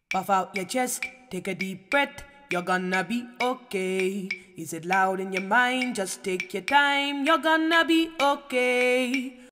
Puff out your chest, take a deep breath, you're gonna be okay. Is it loud in your mind? Just take your time, you're gonna be okay.